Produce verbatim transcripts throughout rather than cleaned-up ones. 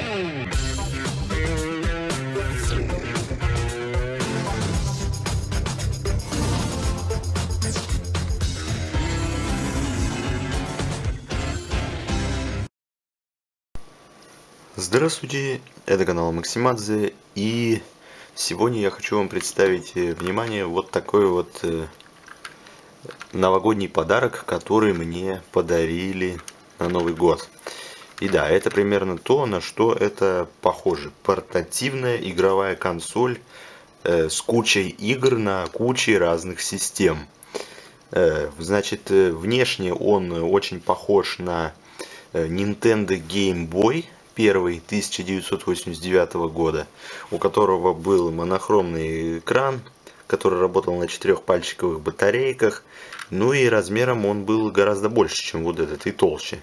Здравствуйте, это канал Максимадзе, и сегодня я хочу вам представить внимание вот такой вот новогодний подарок, который мне подарили на Новый год. И да, это примерно то, на что это похоже. Портативная игровая консоль э, с кучей игр на куче разных систем. Э, значит, внешне он очень похож на Nintendo Game Boy. Первый, тысяча девятьсот восемьдесят девятого года, у которого был монохромный экран, который работал на четырехпальчиковых батарейках, ну и размером он был гораздо больше, чем вот этот, и толще.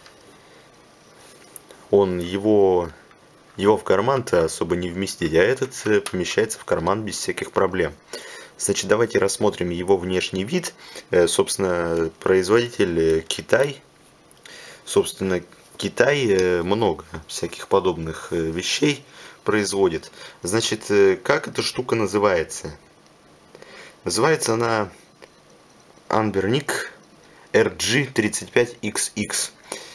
Он его, его в карман-то особо не вместить, а этот помещается в карман без всяких проблем. Значит, давайте рассмотрим его внешний вид. Собственно, производитель Китай. Собственно, Китай много всяких подобных вещей производит. Значит, как эта штука называется? Называется она Anbernic эр джи тридцать пять икс икс.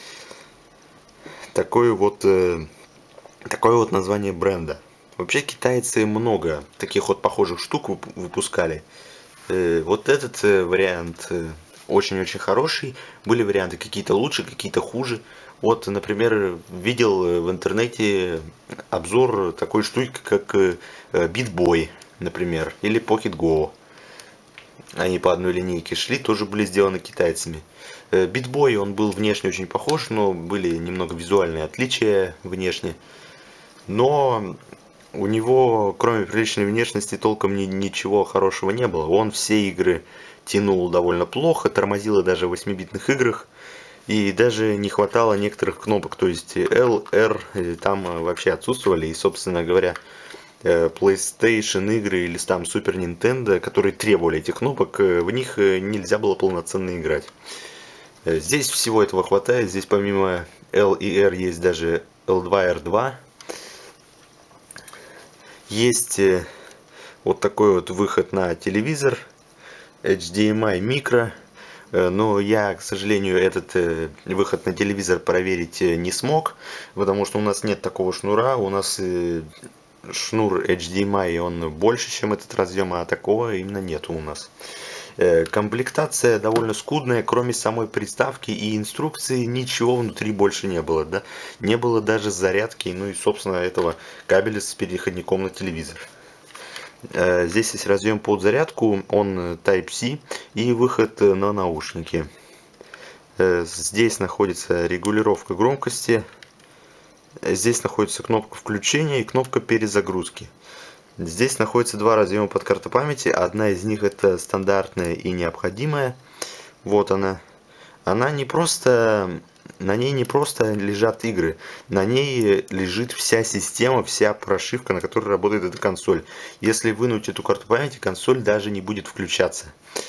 Такое вот, такое вот название бренда. Вообще китайцы много таких вот похожих штук выпускали. Вот этот вариант очень-очень хороший. Были варианты какие-то лучше, какие-то хуже. Вот, например, видел в интернете обзор такой штуки, как Beat Boy, например, или Pocket Go. Они по одной линейке шли, тоже были сделаны китайцами. Beat Boy, он был внешне очень похож, но были немного визуальные отличия внешне. Но у него, кроме приличной внешности, толком ни, ничего хорошего не было. Он все игры тянул довольно плохо, тормозило даже в восьмибитных играх. И даже не хватало некоторых кнопок, то есть L, R там вообще отсутствовали. И, собственно говоря, PlayStation игры или там Super Nintendo, которые требовали этих кнопок, в них нельзя было полноценно играть. Здесь всего этого хватает. Здесь помимо L и R есть даже L два, R два. Есть вот такой вот выход на телевизор, эйч ди эм ай микро. Но я, к сожалению, этот выход на телевизор проверить не смог, потому что у нас нет такого шнура. У нас шнур эйч ди эм ай, он больше, чем этот разъем, а такого именно нету у нас. Комплектация довольно скудная, кроме самой приставки и инструкции ничего внутри больше не было. Да? Не было даже зарядки, ну и, собственно, этого кабеля с переходником на телевизор. Здесь есть разъем под зарядку, он Type-C и выход на наушники. Здесь находится регулировка громкости. Здесь находится кнопка включения и кнопка перезагрузки. Здесь находится два разъема под карту памяти. Одна из них это стандартная и необходимая. Вот она. Она не просто... На ней не просто лежат игры, на ней лежит вся система, вся прошивка, на которой работает эта консоль. Если вынуть эту карту памяти, консоль даже не будет включаться.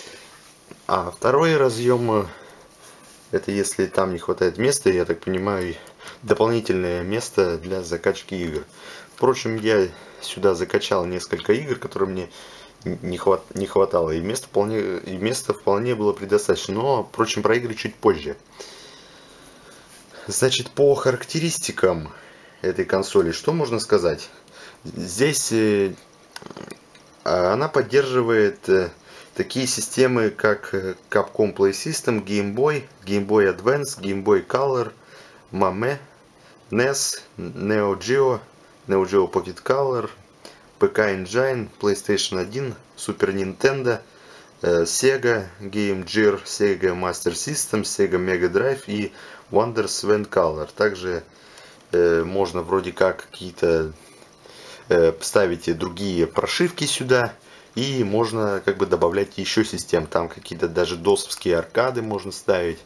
А второй разъем, это если там не хватает места, я так понимаю, дополнительное место для закачки игр. Впрочем, я сюда закачал несколько игр, которые мне не, хват, не хватало, и места вполне, и места вполне было предостаточно. Но, впрочем, про игры чуть позже. Значит, по характеристикам этой консоли, что можно сказать? Здесь э, она поддерживает э, такие системы, как Capcom Play System, Game Boy, Game Boy Advance, Game Boy Color, Mame, эн и эс, Neo Geo, Neo Geo Pocket Color, пи си Engine, PlayStation один, Super Nintendo, э, Sega Game Gear, Sega Master System, Sega Mega Drive и Wonders When Color. Также э, можно вроде как какие-то э, ставить другие прошивки сюда, и можно как бы добавлять еще систем. Там какие-то даже досовские аркады можно ставить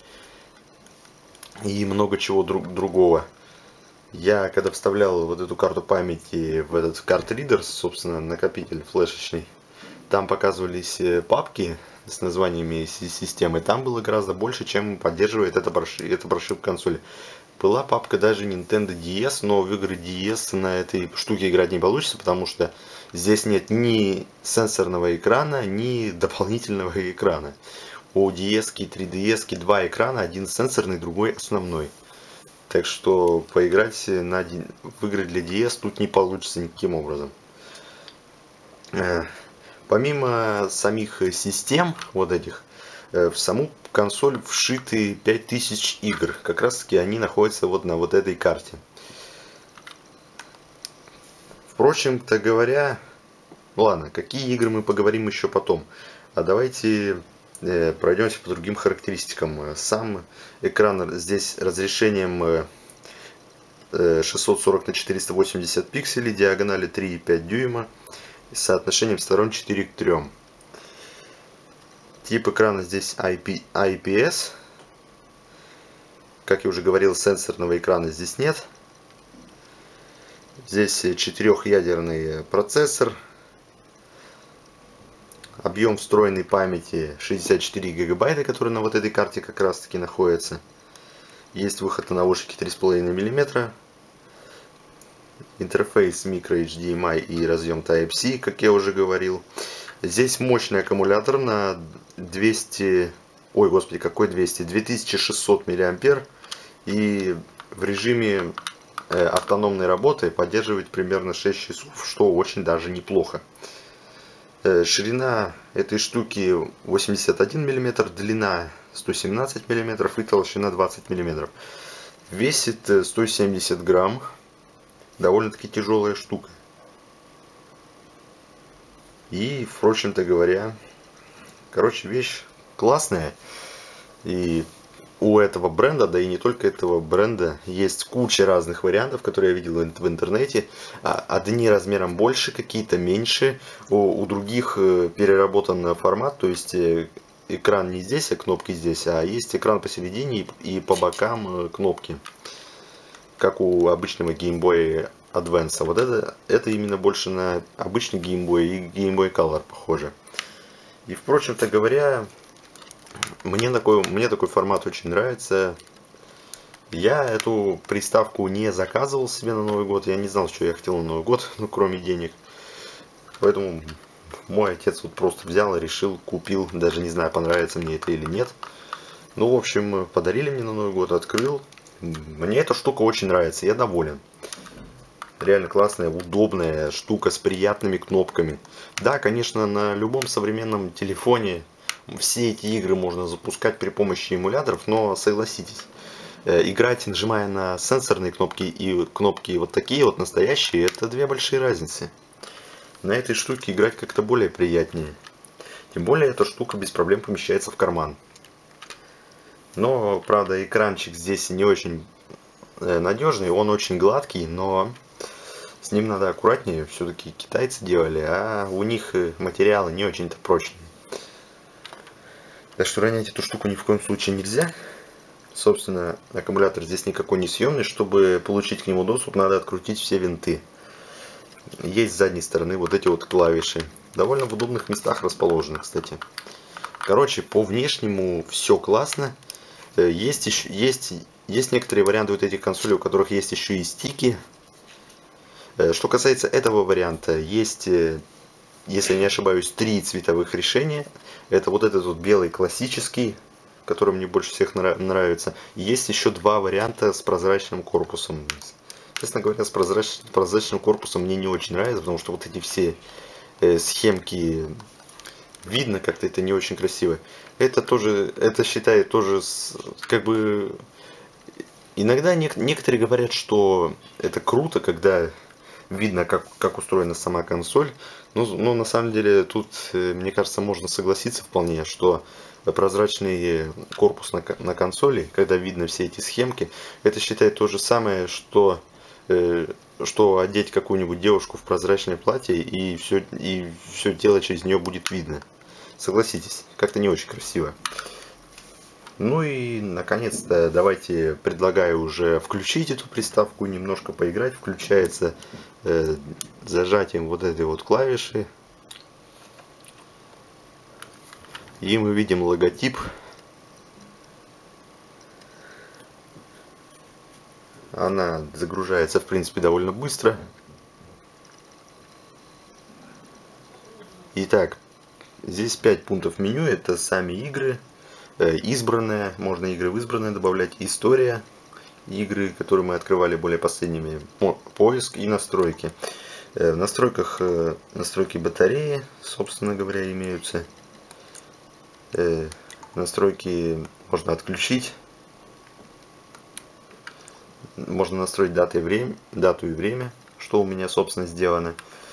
и много чего друг, другого. Я когда вставлял вот эту карту памяти в этот карт-ридер, собственно, накопитель флешечный, там показывались папки с названиями системы. Там было гораздо больше, чем поддерживает эта прошивка, эта прошивка консоли. Была папка даже Nintendo ди эс, но в игры ди эс на этой штуке играть не получится, потому что здесь нет ни сенсорного экрана, ни дополнительного экрана. У ди эс, три ди эс два экрана, один сенсорный, другой основной. Так что поиграть на, в игры для ди эс тут не получится никаким образом. Помимо самих систем вот этих, в саму консоль вшиты пять тысяч игр. Как раз таки они находятся вот на вот этой карте. Впрочем-то говоря, ладно, какие игры мы поговорим еще потом. А давайте э, пройдемся по другим характеристикам. Сам экран здесь разрешением э, шестьсот сорок на четыреста восемьдесят пикселей, диагонали три и пять дюйма, с соотношением сторон четыре к трем. Тип экрана здесь ай пи эс. Как я уже говорил, сенсорного экрана здесь нет. Здесь четырехъядерный процессор. Объем встроенной памяти шестьдесят четыре гигабайта, который на вот этой карте как раз таки находится. Есть выход на наушники три с половиной миллиметра. Интерфейс микро эйч ди эм ай и разъем тайп си, как я уже говорил. Здесь мощный аккумулятор на двести, ой, господи, какой двести, две тысячи шестьсот миллиампер, и в режиме э, автономной работы поддерживает примерно шесть часов, что очень даже неплохо. Э, ширина этой штуки восемьдесят один миллиметр, длина сто семнадцать миллиметров и толщина двадцать миллиметров. Весит сто семьдесят грамм, довольно-таки тяжелая штука. И, впрочем-то говоря, короче, вещь классная. И у этого бренда, да и не только этого бренда, есть куча разных вариантов, которые я видел в интернете. Одни размером больше, какие-то меньше. У, у других переработан формат, то есть экран не здесь, а кнопки здесь, а есть экран посередине и по бокам кнопки, как у обычного Game Boy Advance. Вот это, это именно больше на обычный Game Boy и Game Boy Color похоже. И, впрочем-то говоря, мне такой, мне такой формат очень нравится. Я эту приставку не заказывал себе на Новый год. Я не знал, что я хотел на Новый год, ну, кроме денег. Поэтому мой отец вот просто взял и решил, купил. Даже не знаю, понравится мне это или нет. Ну, в общем, подарили мне на Новый год, открыл. Мне эта штука очень нравится, я доволен. Реально классная, удобная штука с приятными кнопками. Да, конечно, на любом современном телефоне все эти игры можно запускать при помощи эмуляторов, но согласитесь, играть, нажимая на сенсорные кнопки и кнопки вот такие вот настоящие, это две большие разницы. На этой штуке играть как-то более приятнее. Тем более эта штука без проблем помещается в карман. Но, правда, экранчик здесь не очень надежный, он очень гладкий, но с ним надо аккуратнее, все-таки китайцы делали, а у них материалы не очень-то прочные. Так что ронять эту штуку ни в коем случае нельзя. Собственно, аккумулятор здесь никакой не съемный, чтобы получить к нему доступ, надо открутить все винты. Есть с задней стороны вот эти вот клавиши, довольно в удобных местах расположены, кстати. Короче, по внешнему все классно. Есть, еще, есть, есть некоторые варианты вот этих консолей, у которых есть еще и стики. Что касается этого варианта, есть, если не ошибаюсь, три цветовых решения. Это вот этот вот белый классический, который мне больше всех нравится. Есть еще два варианта с прозрачным корпусом. Честно говоря, с прозрач... прозрачным корпусом мне не очень нравится, потому что вот эти все э, схемки видно, как-то это не очень красиво. Это тоже, это считает тоже, с, как бы, иногда не... некоторые говорят, что это круто, когда видно, как, как устроена сама консоль. Но, но на самом деле тут, мне кажется, можно согласиться вполне, что прозрачный корпус на, на консоли, когда видно все эти схемки, это считает то же самое, что, э, что одеть какую-нибудь девушку в прозрачное платье и все, и все тело через нее будет видно. Согласитесь, как-то не очень красиво. Ну и наконец-то давайте предлагаю уже включить эту приставку, немножко поиграть. Включается э, зажатием вот этой вот клавиши. И мы видим логотип. Она загружается, в принципе, довольно быстро. Итак, здесь пять пунктов меню. Это сами игры, избранные, можно игры в избранное добавлять, история, игры, которые мы открывали более последними, поиск и настройки. В настройках настройки батареи, собственно говоря, имеются. Настройки можно отключить. Можно настроить даты и время, дату и время, что у меня, собственно, сделано.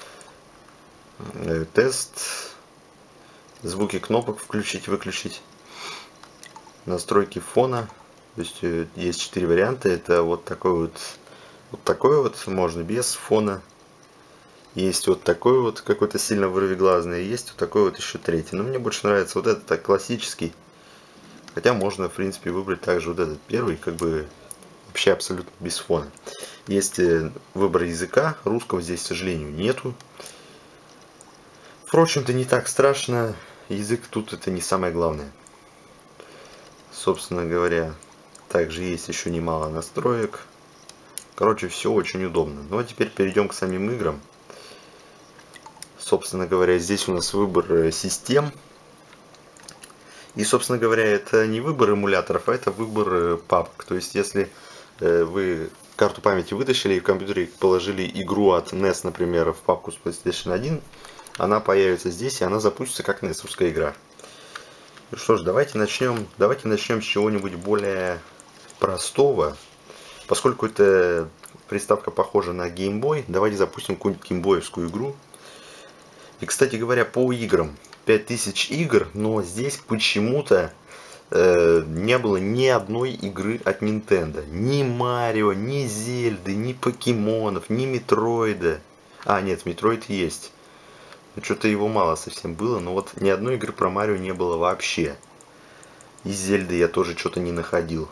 Тест. Звуки кнопок включить, выключить. Настройки фона. То есть есть четыре варианта. Это вот такой вот, вот такой вот, можно без фона. Есть вот такой вот, какой-то сильно вырвиглазный. Есть вот такой вот еще третий. Но мне больше нравится вот этот, так классический. Хотя можно, в принципе, выбрать также вот этот первый, как бы вообще абсолютно без фона. Есть выбор языка. Русского здесь, к сожалению, нету. Впрочем-то, не так страшно. Язык тут это не самое главное. Собственно говоря, также есть еще немало настроек. Короче, все очень удобно. Ну а теперь перейдем к самим играм. Собственно говоря, здесь у нас выбор систем. И, собственно говоря, это не выбор эмуляторов, а это выбор папок. То есть, если вы карту памяти вытащили и в компьютере положили игру от нес, например, в папку с плейстейшн один, она появится здесь, и она запустится как несовская игра. Ну что ж, давайте начнем, давайте начнем с чего-нибудь более простого. Поскольку эта приставка похожа на Game Boy, давайте запустим какую-нибудь геймбоевскую игру. И, кстати говоря, по играм. пять тысяч игр, но здесь почему-то э, не было ни одной игры от Nintendo. Ни Марио, ни Зельды, ни Покемонов, ни Метроида. А, нет, Метроид есть. Что-то его мало совсем было, но вот ни одной игры про Марио не было вообще. И Зельды я тоже что-то не находил.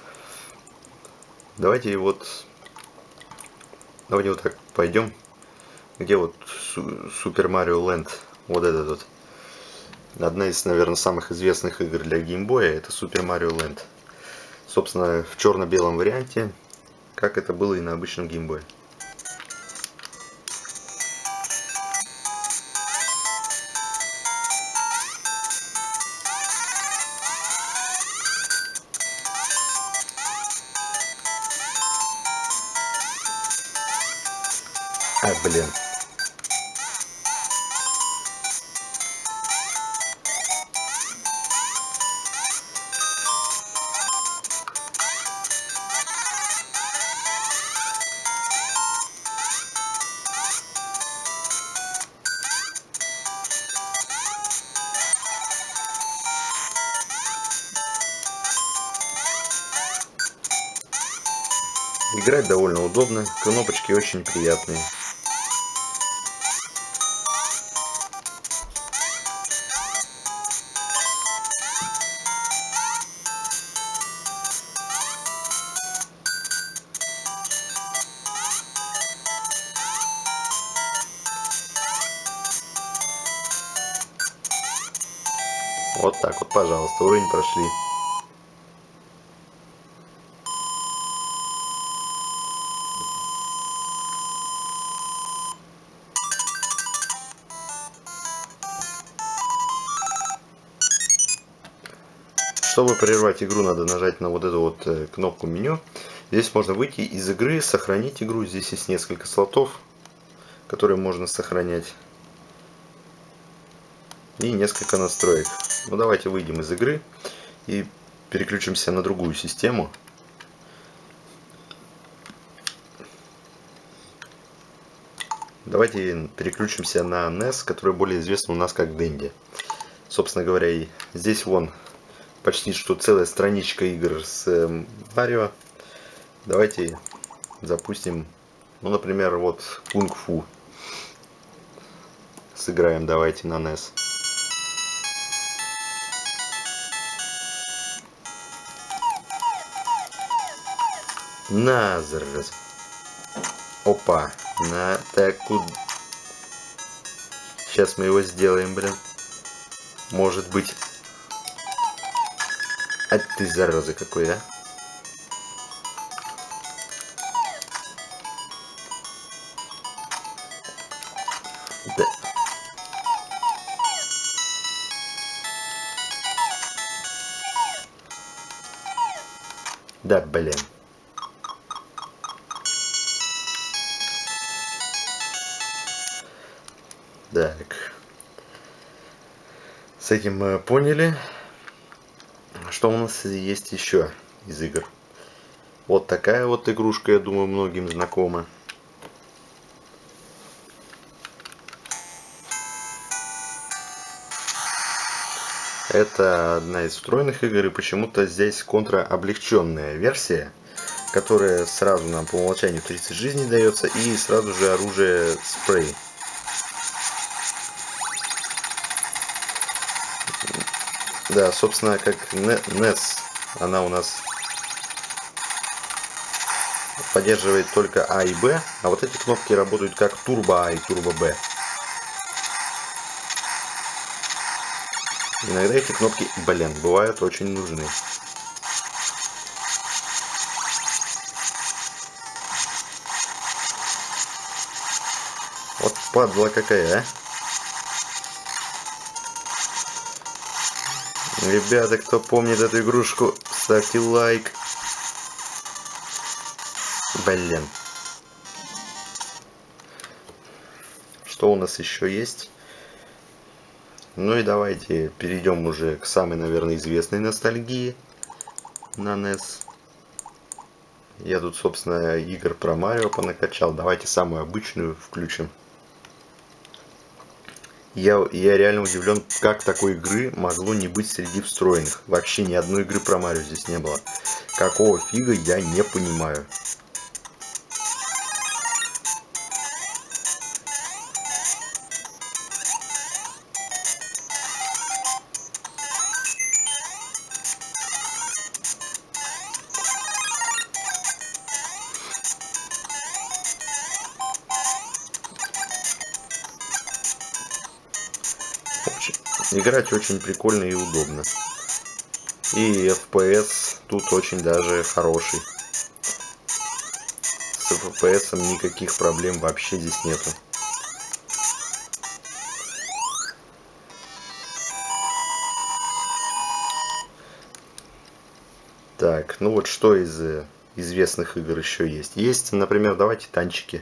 Давайте вот... Давайте вот так пойдем. Где вот Супер Марио Ленд? Вот этот вот. Одна из, наверное, самых известных игр для Game Boy это Супер Марио Ленд. Собственно, в черно-белом варианте, как это было и на обычном Game Boy. А, блин. Играть довольно удобно, кнопочки очень приятные. Вот так вот, пожалуйста, уровень прошли. Чтобы прервать игру, надо нажать на вот эту вот кнопку меню. Здесь можно выйти из игры, сохранить игру. Здесь есть несколько слотов, которые можно сохранять. И несколько настроек. Ну давайте выйдем из игры и переключимся на другую систему. Давайте переключимся на нес, который более известен у нас как Dendy. Собственно говоря, и здесь вон почти что целая страничка игр с Марио. Давайте запустим, ну, например, вот кунг-фу. Сыграем давайте на нес. На, зараза. Опа. На, так, куда? Сейчас мы его сделаем, блин. Может быть. А ты зараза какой, да? Да, да, блин. Так. С этим мы поняли. Что у нас есть еще из игр? Вот такая вот игрушка, я думаю, многим знакома. Это одна из встроенных игр, и почему-то здесь контра-облегченная версия, которая сразу нам по умолчанию тридцать жизней дается, и сразу же оружие спрей. Да, собственно, как нес, она у нас поддерживает только А и Б, а вот эти кнопки работают как турбо А и турбо Б. Иногда эти кнопки, блин, бывают очень нужны. Вот падла какая, а? Ребята, кто помнит эту игрушку, ставьте лайк. Блин. Что у нас еще есть? Ну и давайте перейдем уже к самой, наверное, известной ностальгии на нес. Я тут, собственно, игр про Марио понакачал. Давайте самую обычную включим. Я, я реально удивлен, как такой игры могло не быть среди встроенных. Вообще ни одной игры про Марио здесь не было. Какого фига, я не понимаю. Играть очень прикольно и удобно. И эф пи эс тут очень даже хороший. С эф пи эс никаких проблем вообще здесь нету. Так, ну вот что из известных игр еще есть? Есть, например, давайте танчики.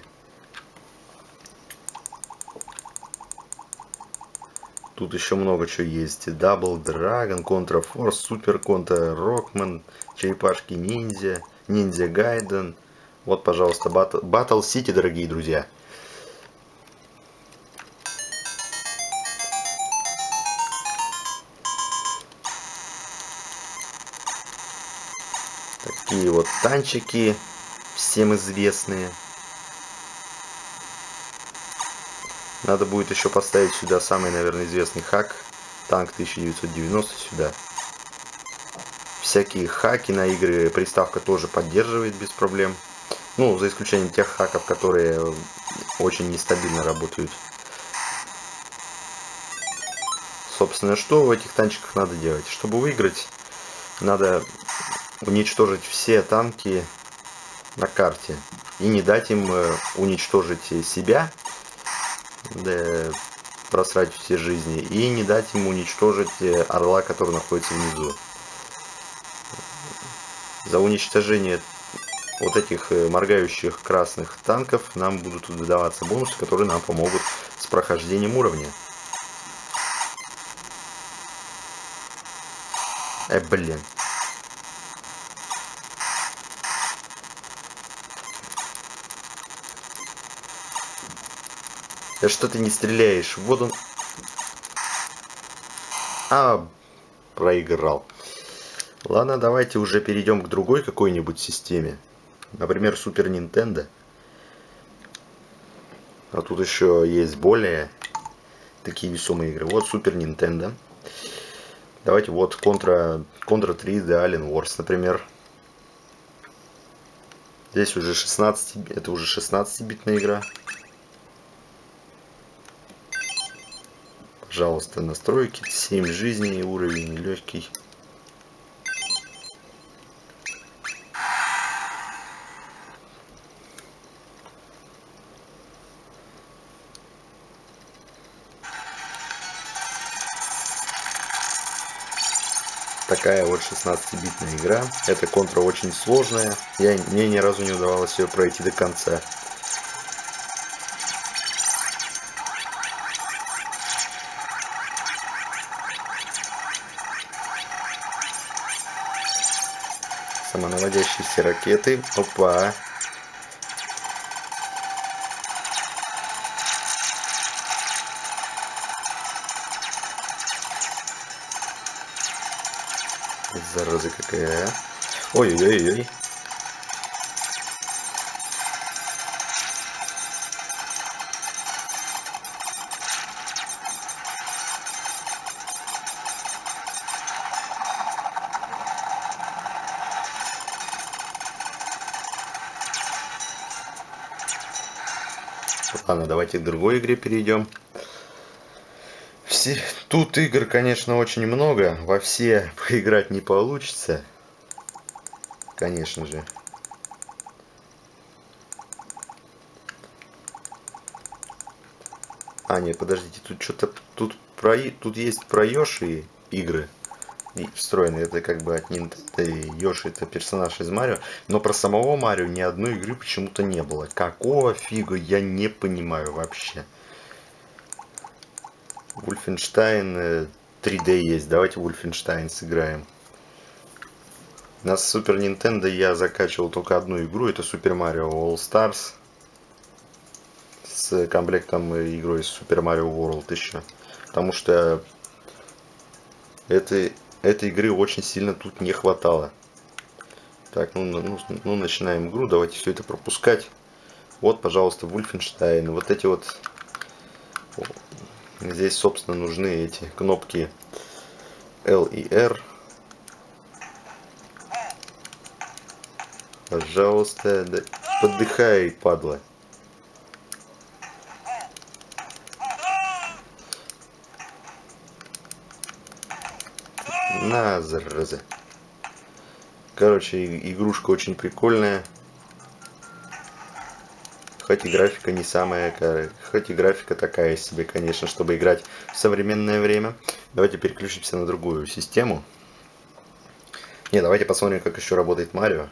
Тут еще много чего есть. Double Dragon, Contra Force, Super Contra Rockman, черепашки ниндзя, Ninja Gaiden. Вот, пожалуйста, Battle, Battle City, дорогие друзья. Такие вот танчики, всем известные. Надо будет еще поставить сюда самый, наверное, известный хак. Танк тысяча девятьсот девяносто сюда. Всякие хаки на игры приставка тоже поддерживает без проблем. Ну, за исключением тех хаков, которые очень нестабильно работают. Собственно, что в этих танчиках надо делать? Чтобы выиграть, надо уничтожить все танки на карте. И не дать им уничтожить себя. Да, просрать все жизни, и не дать ему уничтожить орла, который находится внизу. За уничтожение вот этих моргающих красных танков нам будут выдаваться бонусы, которые нам помогут с прохождением уровня. Э, блин. Да что ты не стреляешь? Вот он. А, проиграл. Ладно, давайте уже перейдем к другой какой-нибудь системе. Например, Супер Нинтендо. А тут еще есть более такие весомые игры. Вот Супер Нинтендо. Давайте вот Contra, Contra три The Alien Wars, например. Здесь уже шестнадцать, это уже шестнадцатибитная игра. Пожалуйста, настройки, семь жизней, уровень легкий. такая вот шестнадцатибитная игра. Эта контра очень сложная. Я, мне ни разу не удавалось ее пройти до конца. Самонаводящиеся ракеты. Опа. Зараза какая. Ой-ой-ой-ой. Ладно, давайте к другой игре перейдем. Все... Тут игр, конечно, очень много. Во все поиграть не получится. Конечно же. А, нет, подождите, тут что-то... Тут, про... тут есть про Йоши игры встроенные. Это как бы от Nintendo. И Йоши это персонаж из Марио. Но про самого Марио ни одной игры почему-то не было. Какого фига, я не понимаю вообще. Wolfenstein три дэ есть. Давайте Wolfenstein сыграем. На Super Nintendo я закачивал только одну игру. Это Super Mario All Stars. С комплектом игрой Super Mario World еще. Потому что этой, этой игры очень сильно тут не хватало. Так, ну, ну, ну начинаем игру. Давайте все это пропускать. Вот, пожалуйста, Wolfenstein. Вот эти вот... Здесь, собственно, нужны эти кнопки L и R. Пожалуйста, да, подыхай, падла. На, зараза. Короче, игрушка очень прикольная. Хоть и графика не самая, хоть и графика такая себе, конечно, чтобы играть в современное время. Давайте переключимся на другую систему. Не, давайте посмотрим, как еще работает Марио.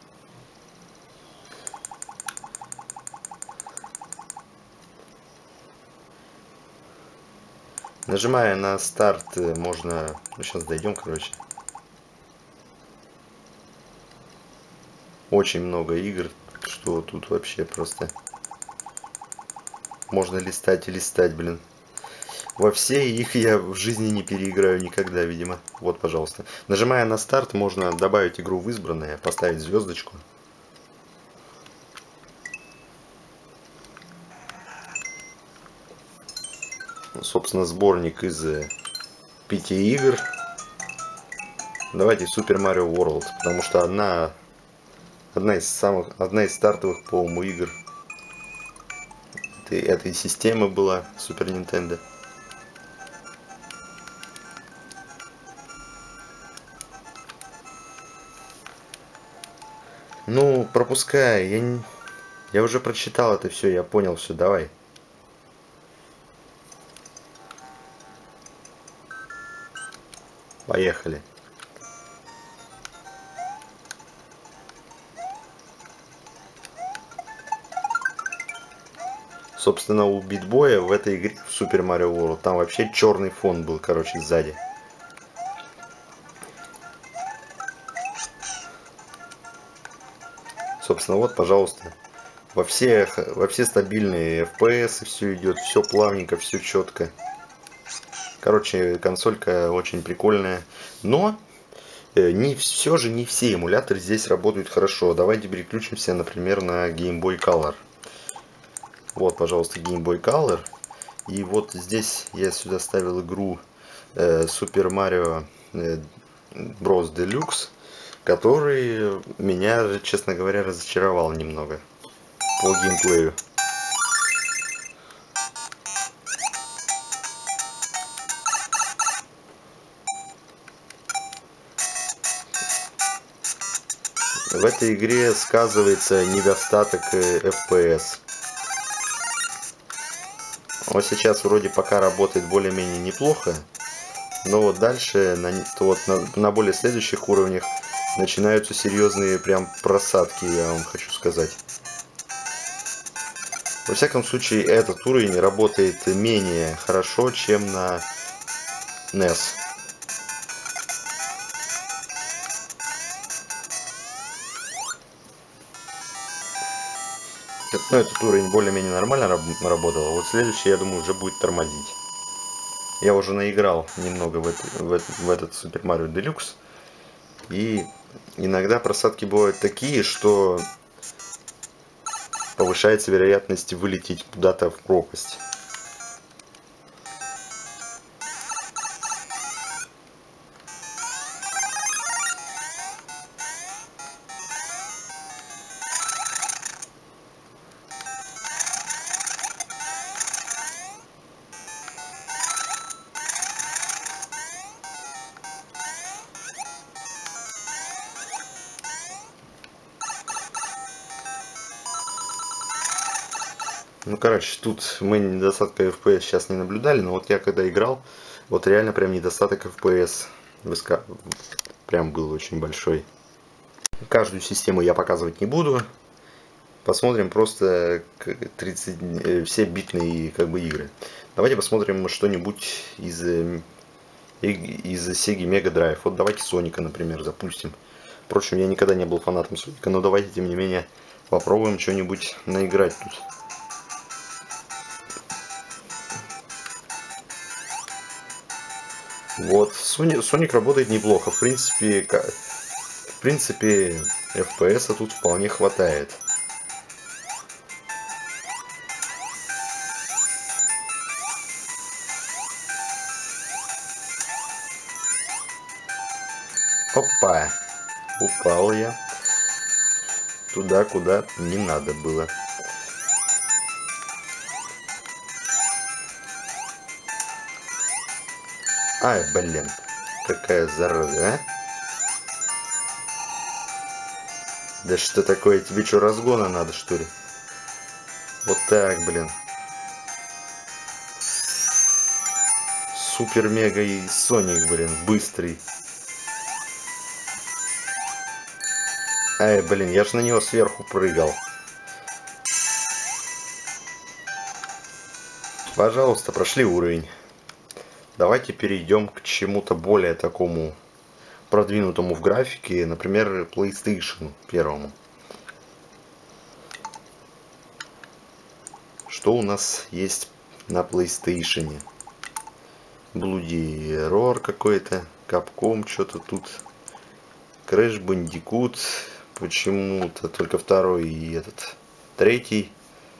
Нажимая на старт, можно... Ну, сейчас дойдем, короче. Очень много игр, что тут вообще просто... Можно листать и листать, блин. Во все их я в жизни не переиграю никогда, видимо. Вот, пожалуйста. Нажимая на старт, можно добавить игру в избранное, поставить звездочку. Собственно, сборник из пяти игр. Давайте Super Mario World, потому что одна, одна из самых, одна из стартовых, по-моему, игр этой, этой системы была Super Nintendo. Ну, пропускай, я, не... я уже прочитал это все, я понял все, давай. Поехали. Собственно, у Битбоя в этой игре, в Super Mario World, там вообще черный фон был, короче, сзади. Собственно, вот, пожалуйста. Во все, во все стабильные эф пи эс все идет, все плавненько, все четко. Короче, консолька очень прикольная. Но не, все же не все эмуляторы здесь работают хорошо. Давайте переключимся, например, на Game Boy Color. Вот, пожалуйста, Game Boy Color. И вот здесь я сюда ставил игру э, Super Mario Bros. Deluxe, который меня, честно говоря, разочаровал немного по геймплею. В этой игре сказывается недостаток эф пи эс. Вот сейчас вроде пока работает более-менее неплохо, Но вот дальше, на, вот на, на более следующих уровнях, начинаются серьезные прям просадки, я вам хочу сказать. Во всяком случае, этот уровень работает менее хорошо, чем на нес. Ну, этот уровень более-менее нормально работал, а вот следующий, я думаю, уже будет тормозить. Я уже наиграл немного в, это, в, это, в этот Super Mario Deluxe, и иногда просадки бывают такие, что повышается вероятность вылететь куда-то в пропасть. Ну, короче, тут мы недостатка эф пи эс сейчас не наблюдали, но вот я когда играл, вот реально прям недостаток эф пи эс выска... прям был очень большой. Каждую систему я показывать не буду. Посмотрим просто тридцать, все битные как бы игры. Давайте посмотрим что-нибудь из, из Sega Mega Drive. Вот давайте Соника, например, запустим. Впрочем, я никогда не был фанатом Соника, но давайте, тем не менее, попробуем что-нибудь наиграть тут. Вот, Sonic, Sonic работает неплохо. В принципе, в принципе, эф пи эс тут вполне хватает. Опа! Упал я туда, куда не надо было. Ай, блин, какая зараза, а? Да что такое, тебе что, разгона надо, что ли? Вот так, блин. Супер мега и Соник, блин, быстрый. Ай, блин, я ж на него сверху прыгал. Пожалуйста, прошли уровень. Давайте перейдем к чему-то более такому продвинутому в графике, например, PlayStation первому. Что у нас есть на PlayStation? Bloody Roar какой-то, Capcom, что-то тут. Crash Bandicoot, почему-то только второй и этот третий.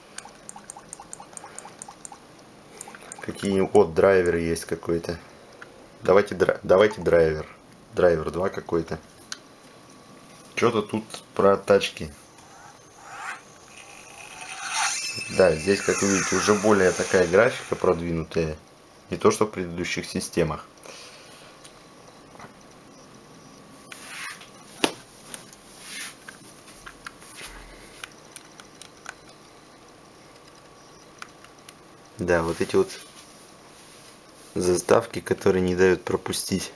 Какие-нибудь вот драйвер есть какой-то. Давайте, давайте драйвер. Драйвер два какой-то. Что-то тут про тачки. Да, здесь, как вы видите, уже более такая графика продвинутая. Не то, что в предыдущих системах. Да, вот эти вот заставки, которые не дают пропустить.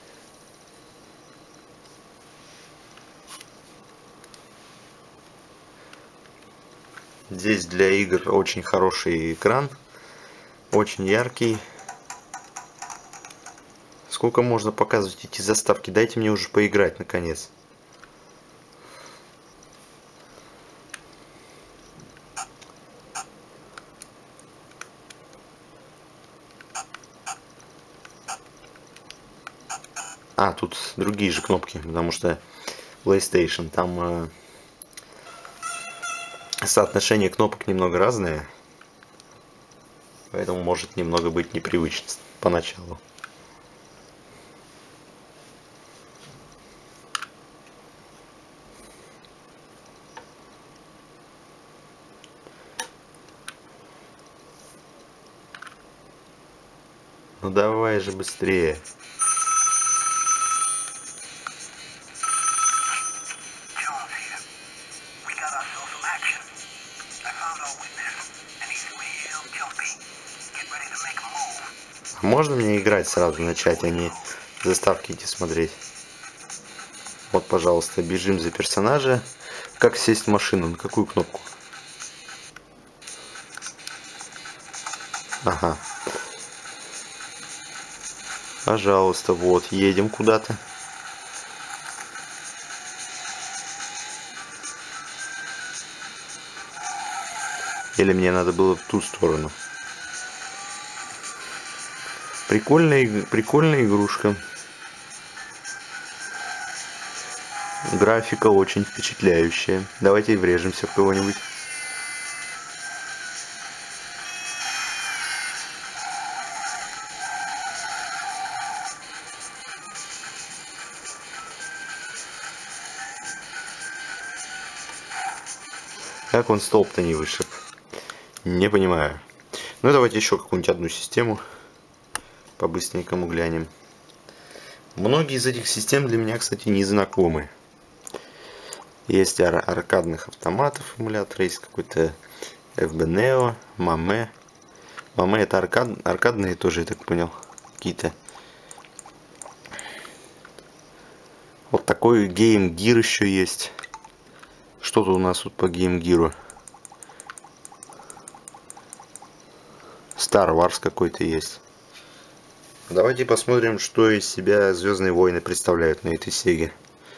Здесь для игр очень хороший экран, очень яркий. Сколько можно показывать эти заставки? Дайте мне уже поиграть наконец. А, тут другие же кнопки, потому что PlayStation, там э, соотношение кнопок немного разное, поэтому может немного быть непривычно поначалу. Ну давай же быстрее. Можно мне играть сразу начать, а не заставки эти смотреть? Вот, пожалуйста, бежим за персонажа. Как сесть в машину? На какую кнопку? Ага. Пожалуйста, вот, едем куда-то. Или мне надо было в ту сторону? Прикольная, прикольная игрушка. Графика очень впечатляющая. Давайте врежемся в кого-нибудь. Как он столб-то не вышиб? Не понимаю. Ну давайте еще какую-нибудь одну систему по-быстренькому глянем. Многие из этих систем для меня, кстати, не знакомы. Есть ар аркадных автоматов эмулятор, есть какой-то эф би Neo, Mame. Mame это аркад, аркадные тоже, я так понял, какие-то. Вот такой Game Gear еще есть. Что-то у нас тут по Game Gear. Star Wars какой-то есть. Давайте посмотрим, что из себя Звездные войны представляют на этой сеге.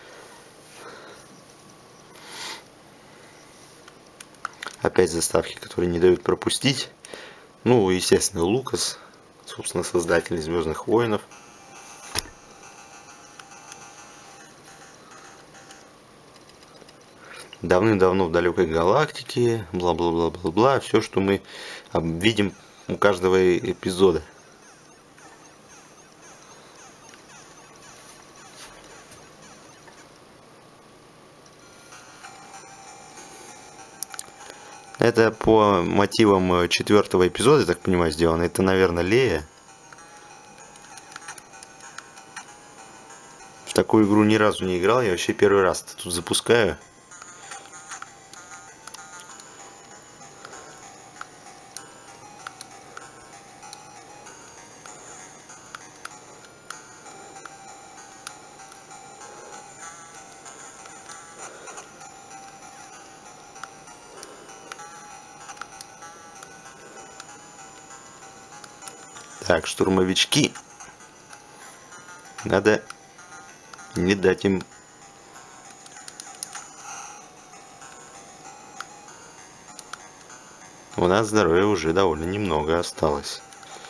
Опять заставки, которые не дают пропустить. Ну, естественно, Лукас, собственно, создатель Звездных войнов. Давным-давно в далекой галактике, бла-бла-бла-бла-бла. Все, что мы видим у каждого эпизода. Это по мотивам четвертого эпизода, я так понимаю, сделано. Это, наверное, Лея. В такую игру ни разу не играл, я вообще первый раз тут запускаю. Так, штурмовички. Надо не дать им. У нас здоровья уже довольно немного осталось.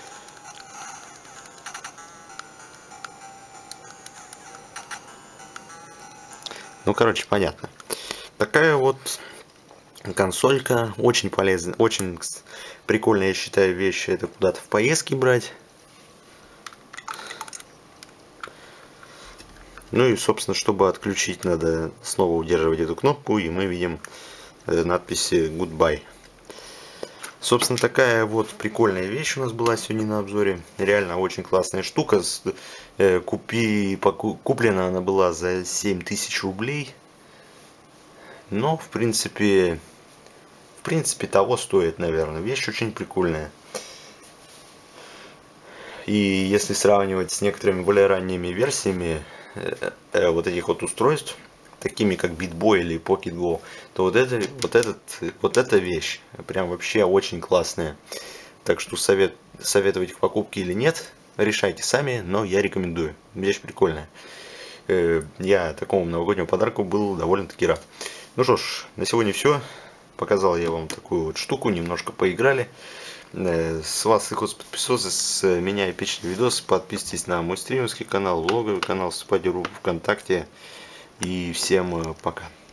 Ну, короче, понятно. Такая вот консолька. Очень полезная, очень прикольная, я считаю, вещь. Это куда-то в поездки брать. Ну и, собственно, чтобы отключить, надо снова удерживать эту кнопку, и мы видим надпись Goodbye. Собственно, такая вот прикольная вещь у нас была сегодня на обзоре. Реально очень классная штука. Купи, куплена она была за семь тысяч рублей. Но, в принципе, в принципе, того стоит, наверное. Вещь очень прикольная. И если сравнивать с некоторыми более ранними версиями э, вот этих вот устройств, такими как BitBoy или PocketGo, то вот это, вот этот, вот эта вещь прям вообще очень классная. Так что совет, советовать к покупке или нет, решайте сами, но я рекомендую. Вещь прикольная. Э, я такому новогоднему подарку был довольно-таки рад. Ну что ж, на сегодня все. Показал я вам такую вот штуку, немножко поиграли. С вас легко подписываться, с меня эпичный видос. Подписывайтесь на мой стримерский канал, блоговый канал, вступайте в группу ВКонтакте. И всем пока.